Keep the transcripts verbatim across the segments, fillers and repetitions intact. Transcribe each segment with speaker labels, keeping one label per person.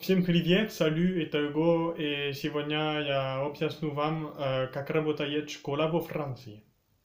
Speaker 1: Всем привет, salut, это Hugo, и сегодня я объясню вам, э, как работает школа во Франции.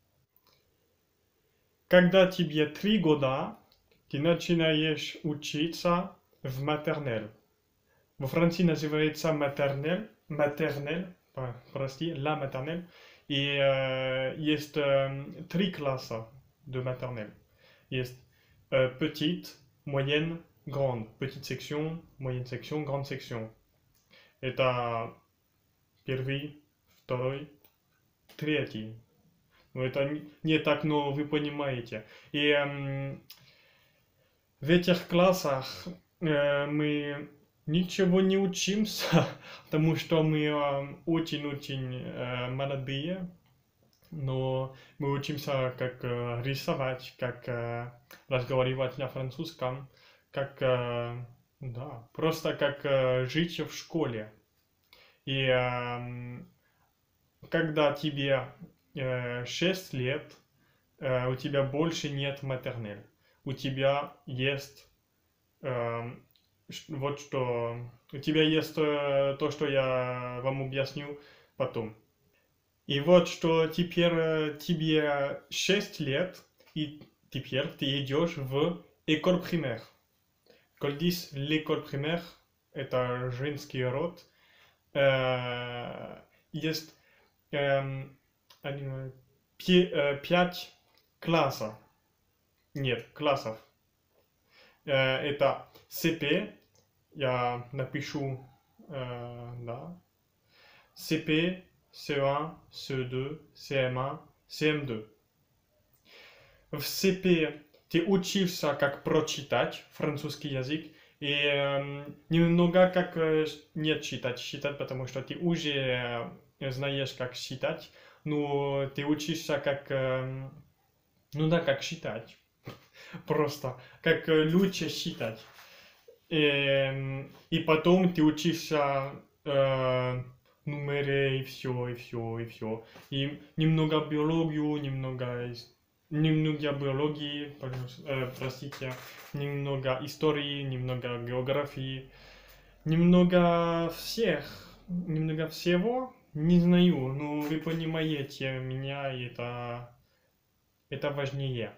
Speaker 1: Когда тебе три года, ты начинаешь учиться в maternelle. Во Франции называется maternelle, maternelle, а, прости, la maternelle. И э, есть э, три класса de maternelle. Есть э, petite, moyenne, grande. Petite section, moyenne section, grande section. Это первый, второй, третий. Но это не не так, но вы понимаете. И эм, в этих классах э, мы ничего не учимся, потому что мы эм, очень-очень э, молодые, но мы учимся, как э, рисовать, как э, разговаривать на французском, как, э, да, просто как э, жить в школе. И эм, когда тебе э, шесть лет, э, у тебя больше нет матернель. У тебя есть э, вот что... У тебя есть э, то, что я вам объясню потом. И вот что теперь э, тебе шесть лет, и теперь ты идешь в école primaire. Коль дис l'école primaire, это женский род, э, есть эм, один, пи- э, пять классов. Нет, классов. Э, это си пи, я напишу, э, да, си пи, си один, си два, си один, си эм два. В си пи ты учишься, как прочитать французский язык, и эм, немного как э, не читать, считать, потому что ты уже э, знаешь, как считать, но ты учишься, как, эм, ну да, как считать, просто, как э, лучше считать. И, эм, и потом ты учишься э, нумеры, и все, и все, и все. И немного биологию, немного ис- немного биологии, пожалуйста, э, простите, немного истории, немного географии, немного всех, немного всего, не знаю, но вы понимаете меня, и это, это важнее.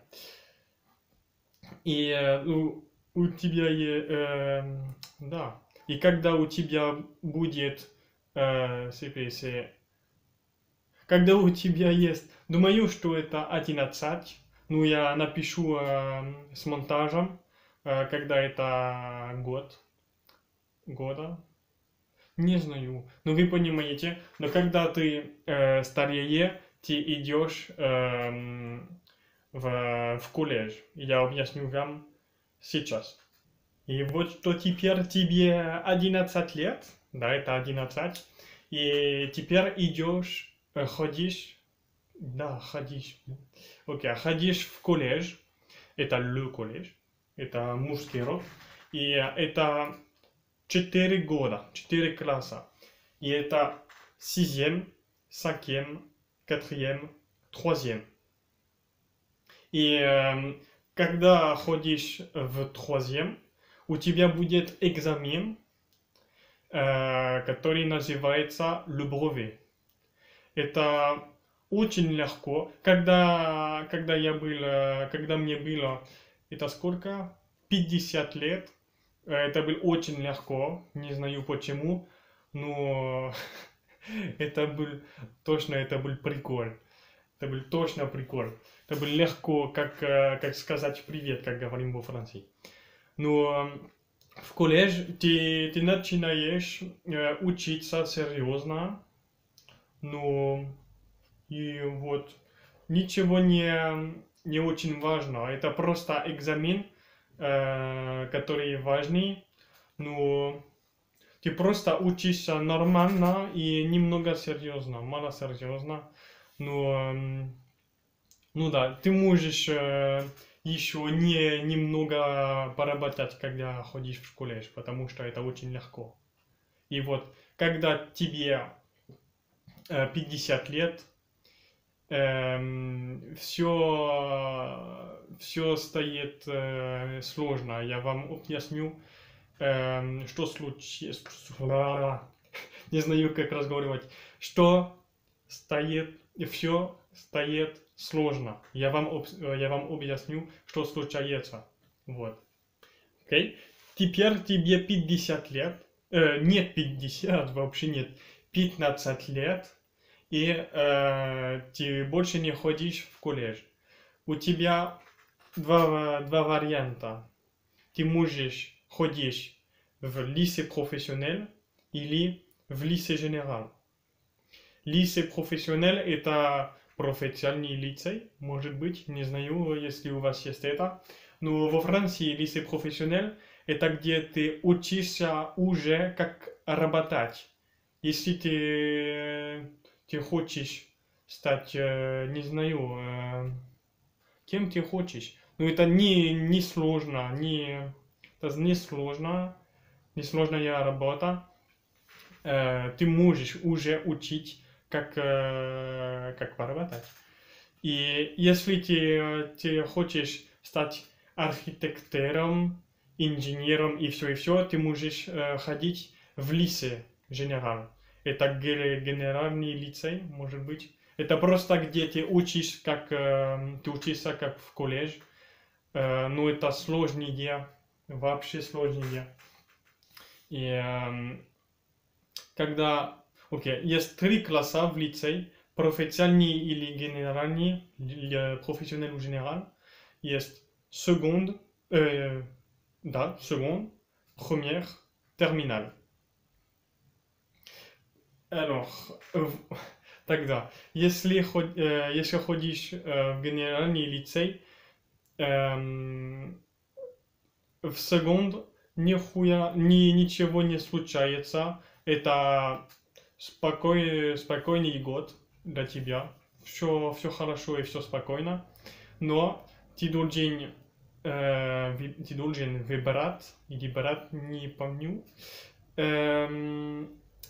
Speaker 1: И э, у, у тебя есть, да, и когда у тебя будет, э, си пи си, когда у тебя есть, думаю, что это одиннадцать, ну я напишу э, с монтажем, э, когда это год, года, не знаю, но вы понимаете, но когда ты э, старее, ты идешь эм, в, в колледж, я объясню вам сейчас. И вот что теперь тебе одиннадцать лет, да, это одиннадцать, и теперь идешь, э, ходишь, да, ходишь, окей, ходишь в колледж, это le колледж, это мужский род, и это четыре года, четыре класса, и это sixième, cinquième, quatrième, troisième. И эм, когда ходишь в troisième, у тебя будет экзамен, э, который называется le brevet. Это очень легко. Когда, когда я был, э, когда мне было, это сколько? пятьдесят лет. Э, Это было очень легко. Не знаю почему, но это был, точно это был прикол. Это был точно прикол. Это было легко, как, э, как сказать привет, как говорим во Франции. Но в колледж ты, ты начинаешь э, учиться серьезно, но и вот ничего не, не очень важно. Это просто экзамен, э, который важный, но ты просто учишься нормально и немного серьезно, мало серьезно. Но, эм, ну да, ты можешь э, еще не немного поработать, когда ходишь в колледж, потому что это очень легко. И вот, когда тебе э, пятьдесят лет, все, все стоит э, сложно. Я вам объясню. эм, что случилось, не знаю, как разговаривать, что стоит, все стоит сложно. Я вам, об, я вам объясню, что случается. Вот. Окей? Теперь тебе пятьдесят лет, э, нет пятьдесят, вообще нет, пятнадцать лет, и э, ты больше не ходишь в колледж. У тебя два, два варианта. Ты можешь ходить в lycée профессионel или в lycée général. Lycée профессионel это профессиональный лицей, может быть, не знаю, если у вас есть это. Но во Франции lycée профессионel это где ты учишься уже как работать. Если ты, ты хочешь стать, не знаю, кем ты хочешь. Но это не, не сложно, не, это не сложно, не сложная работа. Ты можешь уже учить, как, как работать. И если ты, ты хочешь стать архитектором, инженером и все, и все, ты можешь ходить в lycée général. Это генеральный лицей, может быть. Это просто где ты учишь, как ты учишься, как в колледж. Но это сложнее, вообще сложнее. И когда, окей, есть три класса в лицей, профессиональный или генеральный, профессионel ou général. Есть seconde, euh, да, seconde, première, terminale. Alors, euh, тогда, если, э, если ходишь э, в генеральный лицей, э, в секунд нихуя, ни, ничего не случается. Это спокой, спокойный год для тебя. Все, все хорошо и все спокойно. Но ты должен, э, ты должен выбрать, или брать, не помню, э,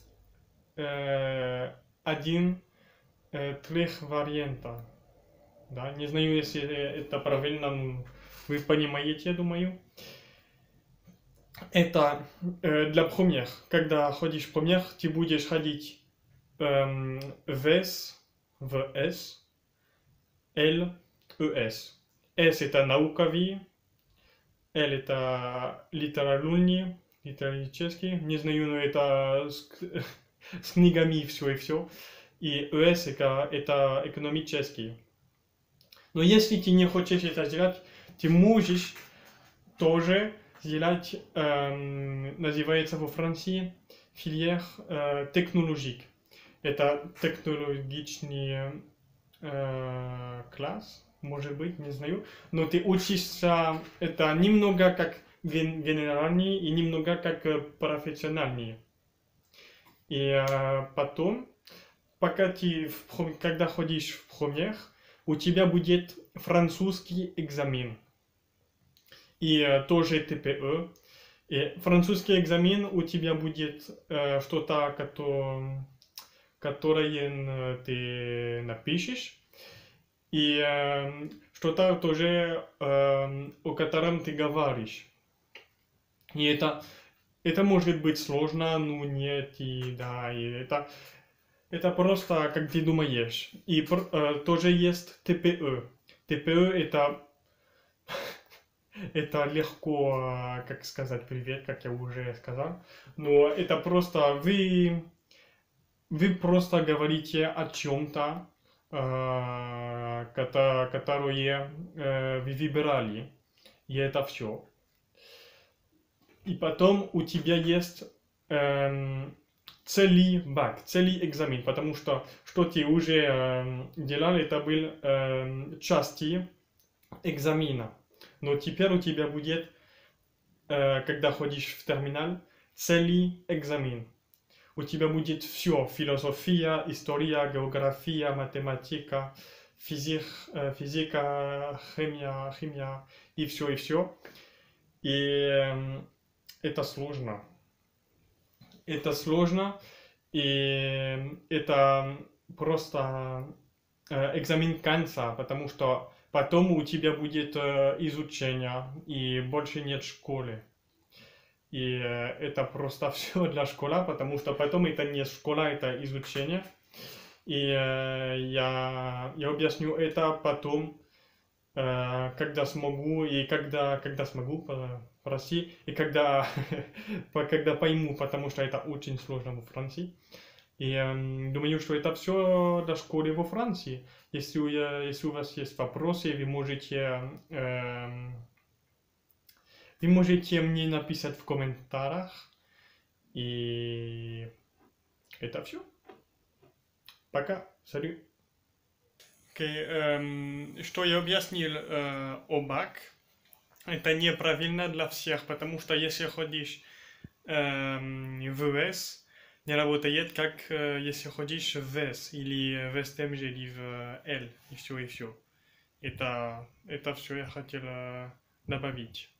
Speaker 1: э, один э, трех варианта. Да? Не знаю, если это правильно, но вы понимаете, я думаю. Это э, для première. Когда ходишь в première, ты будешь ходить э, в S, в S, L, E S. S это науковый, L это литературный, литературный, не знаю, но это с, с книгами все и все. И E S это, это экономический. Но если ты не хочешь это сделать, ты можешь тоже сделать, э, называется во Франции, filière э, технологик. Это технологичный э, класс, может быть, не знаю. Но ты учишься, это немного как ген, генеральный и немного как профессиональный. И э, потом, пока ты, в, когда ходишь в première, у тебя будет французский экзамен. И э, тоже Т П Э. И французский экзамен у тебя будет э, что-то, которое, которое ты напишешь. И э, что-то тоже, э, о котором ты говоришь. И это, это может быть сложно, но нет, и да, и это, это просто как ты думаешь. И э, тоже есть Т П Э. Т П Э это... Это легко, как сказать привет, как я уже сказал. Но это просто вы, вы просто говорите о чем-то, э, которое э, вы выбирали. И это все. И потом у тебя есть э, целый бак, целый экзамен. Потому что что ты уже э, делал, это был э, части экзамена. Но теперь у тебя будет, э, когда ходишь в терминал, целый экзамен. У тебя будет все: философия, история, география, математика, физик, э, физика, химия, химия и все, и все. И э, это сложно. Это сложно, и это просто э, экзамен конца, потому что потом у тебя будет э, изучение, и больше нет школы. И э, это просто все для школы, потому что потом это не школа, это изучение. И э, я, я объясню это потом, э, когда смогу, и когда, когда смогу, по- прости, и когда, по- когда пойму, потому что это очень сложно во Франции. И эм, думаю, что это все для школы во Франции. Если, у я- если у вас есть вопросы, вы можете, эм, вы можете мне написать в комментариях. И это все. Пока. Salut. Окей, эм, что я объяснил э, о бак, это неправильно для всех, потому что если ходишь эм, в ВС, не работает как э, если ходишь в ВС или в СТМЖ или в L, и все, и все. Это, это все я хотел э, добавить.